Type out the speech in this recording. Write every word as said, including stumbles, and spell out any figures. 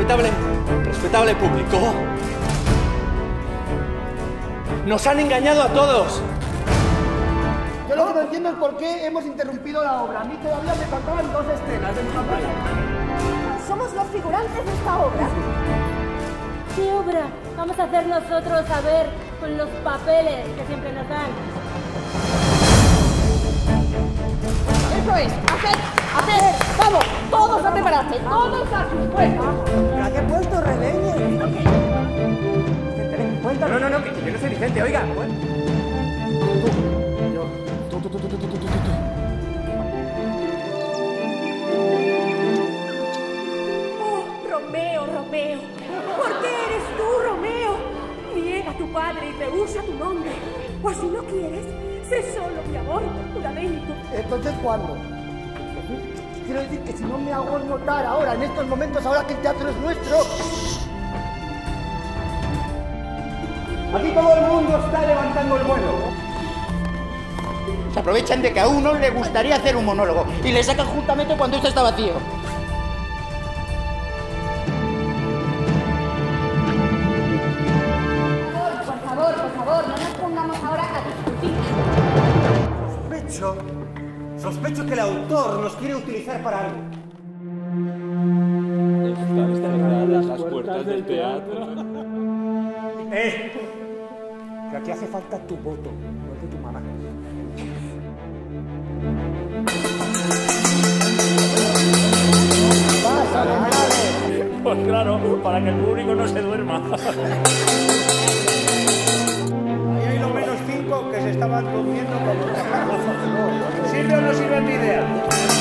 Respetable, respetable público. Nos han engañado a todos. Yo lo que no entiendo es por qué hemos interrumpido la obra. A mí todavía me faltaban dos escenas de mi campaña. Somos los figurantes de esta obra. ¿Qué obra vamos a hacer nosotros a ver con los papeles que siempre nos dan? Eso es, haced, haced, vamos, todos a prepararse, todos a sus puestos. ¿A qué puesto, Rebeñe? No, no, no, que yo no soy Vicente, oiga. Tú, tú, tú, tú, tú, tú, tú, tú, tú. Oh, Romeo, Romeo, ¿por qué eres tú, Romeo? Niega a tu padre y rehúsa tu nombre. O si no quieres, sé solo mi amor, juramento. Entonces, ¿cuándo? Quiero decir que si no me hago notar ahora, en estos momentos, ahora que el teatro es nuestro... Aquí todo el mundo está levantando el vuelo. Se aprovechan de que a uno le gustaría hacer un monólogo y le sacan justamente cuando esto está vacío. Por favor, por favor, no nos pongamos ahora a discutir. Sospecho, sospecho que el autor nos quiere utilizar para algo. Están cerradas las puertas del teatro. ¡Eh! Que aquí hace falta tu voto, no el de tu mamá. Pues claro, para que el público no se duerma. Ahí hay lo menos cinco que se estaban durmiendo como un cajarrozo. ¿Sirve o no sirve mi idea?